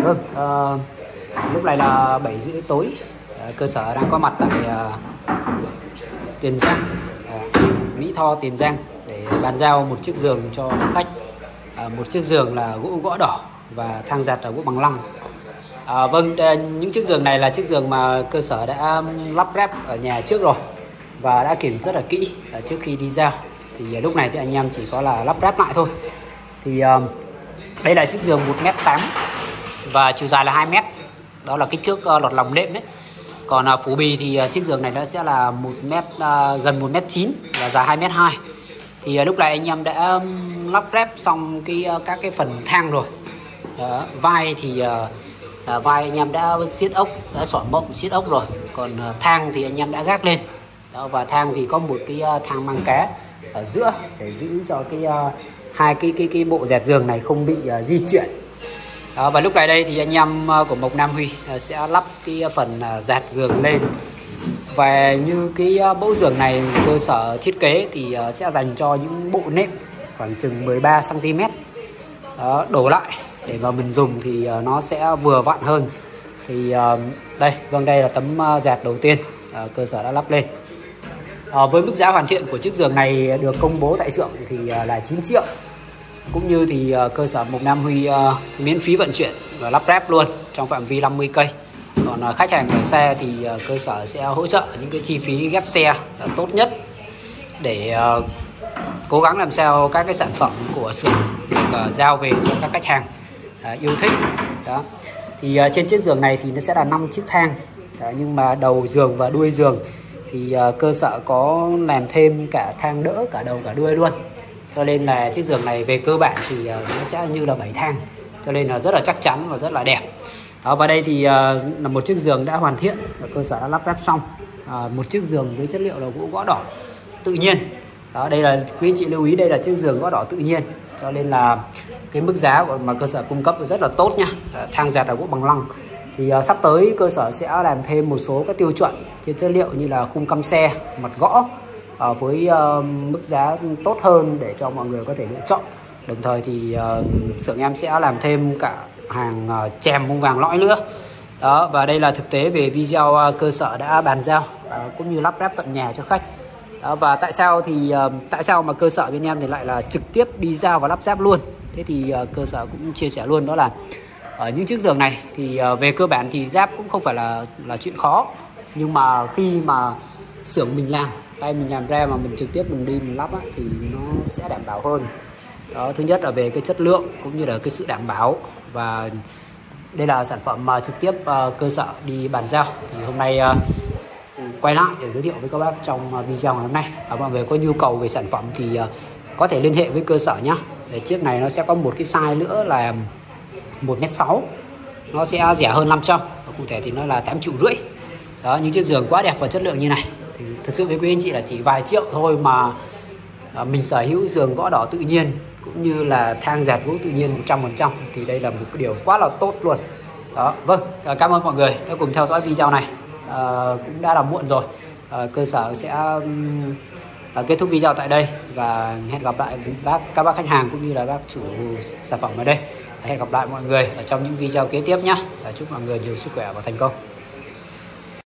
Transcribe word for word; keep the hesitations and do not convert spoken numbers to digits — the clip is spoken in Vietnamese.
Vâng, uh, lúc này là bảy rưỡi tối. Uh, cơ sở đang có mặt tại uh, Tiền Giang, uh, Mỹ Tho, Tiền Giang để bàn giao một chiếc giường cho khách. Uh, một chiếc giường là gỗ gõ đỏ và thang giặt là gỗ bằng lăng. À, vâng, những chiếc giường này là chiếc giường mà cơ sở đã lắp ráp ở nhà trước rồi và đã kiểm rất là kỹ trước khi đi giao. Thì lúc này thì anh em chỉ có là lắp ráp lại thôi. Thì uh, đây là chiếc giường một mét tám và chiều dài là hai mét. Đó là kích thước uh, lọt lòng đệm đấy. Còn uh, phủ bì thì uh, chiếc giường này nó sẽ là một mét, uh, gần một mét chín và dài hai mét hai. Thì uh, lúc này anh em đã um, lắp ráp xong cái uh, các cái phần thang rồi. Đó, vai thì uh, À, vai anh em đã siết ốc, đã xỏ mộng siết ốc rồi. Còn uh, thang thì anh em đã gác lên. Đó, và thang thì có một cái uh, thang mang cá ở giữa để giữ cho cái uh, hai cái cái cái bộ dẹt giường này không bị uh, di chuyển. Đó, và lúc này đây thì anh em uh, của Mộc Nam Huy uh, sẽ lắp cái uh, phần uh, dẹt giường lên. Và như cái uh, mẫu giường này cơ sở thiết kế thì uh, sẽ dành cho những bộ nệm khoảng chừng mười ba xăng ti mét. Đó, đổ lại để mà mình dùng thì uh, nó sẽ vừa vặn hơn. Thì uh, đây, vâng, đây là tấm uh, dẹt đầu tiên uh, cơ sở đã lắp lên. Uh, với mức giá hoàn thiện của chiếc giường này được công bố tại xưởng thì uh, là chín triệu. Cũng như thì uh, cơ sở Mộc Nam Huy uh, miễn phí vận chuyển và lắp ráp luôn trong phạm vi năm mươi cây. Còn uh, khách hàng ở xe thì uh, cơ sở sẽ hỗ trợ những cái chi phí ghép xe uh, tốt nhất để uh, cố gắng làm sao các cái sản phẩm của xưởng được uh, giao về cho các khách hàng uh, yêu thích. Đó. Thì uh, trên chiếc giường này thì nó sẽ là năm chiếc thang. Đó, nhưng mà đầu giường và đuôi giường thì uh, cơ sở có làm thêm cả thang đỡ cả đầu cả đuôi luôn. Cho nên là chiếc giường này về cơ bản thì uh, nó sẽ như là bảy thang. Cho nên là rất là chắc chắn và rất là đẹp. Đó, và đây thì uh, là một chiếc giường đã hoàn thiện và cơ sở đã lắp ráp xong. Uh, một chiếc giường với chất liệu là gỗ gõ đỏ tự nhiên. Đó, đây là quý anh chị lưu ý, đây là chiếc giường gõ đỏ tự nhiên. Cho nên là cái mức giá mà cơ sở cung cấp rất là tốt nha. Thang dẹt là gỗ bằng lăng. Thì uh, sắp tới cơ sở sẽ làm thêm một số các tiêu chuẩn trên chất liệu như là khung căm xe, mặt gõ uh, với uh, mức giá tốt hơn để cho mọi người có thể lựa chọn. Đồng thời thì uh, xưởng em sẽ làm thêm cả hàng uh, chèm bông vàng lõi nữa. Đó, và đây là thực tế về video uh, cơ sở đã bàn giao uh, cũng như lắp ráp tận nhà cho khách. Đó, và tại sao thì uh, tại sao mà cơ sở bên em thì lại là trực tiếp đi giao và lắp ráp luôn. Thế thì uh, cơ sở cũng chia sẻ luôn, đó là ở những chiếc giường này thì uh, về cơ bản thì ráp cũng không phải là là chuyện khó, nhưng mà khi mà xưởng mình làm, tay mình làm ra mà mình trực tiếp mình đi mình lắp á, thì nó sẽ đảm bảo hơn. Đó, thứ nhất là về cái chất lượng cũng như là cái sự đảm bảo. Và đây là sản phẩm mà trực tiếp uh, cơ sở đi bàn giao. Thì hôm nay uh, quay lại để giới thiệu với các bác trong video ngày hôm nay. Và mọi người có nhu cầu về sản phẩm thì uh, có thể liên hệ với cơ sở nhé. Để chiếc này nó sẽ có một cái size nữa là một mét sáu, nó sẽ rẻ hơn năm trăm, và cụ thể thì nó là tám triệu rưỡi. Đó, những chiếc giường quá đẹp và chất lượng như này thì thực sự với quý anh chị là chỉ vài triệu thôi mà uh, mình sở hữu giường gõ đỏ tự nhiên cũng như là thang dẹt gỗ tự nhiên một trăm phần trăm thì đây là một cái điều quá là tốt luôn. Đó, vâng, cảm ơn mọi người đã cùng theo dõi video này. À, cũng đã là muộn rồi. À, cơ sở sẽ um, à, kết thúc video tại đây và hẹn gặp lại bác các bác khách hàng cũng như là bác chủ sản phẩm ở đây. Hẹn gặp lại mọi người ở trong những video kế tiếp nhé. Chúc mọi người nhiều sức khỏe và thành công.